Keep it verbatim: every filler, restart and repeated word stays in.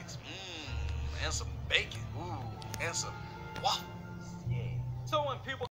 eggs. Mmm. And some bacon. Ooh. And some waffles. Yeah. So when people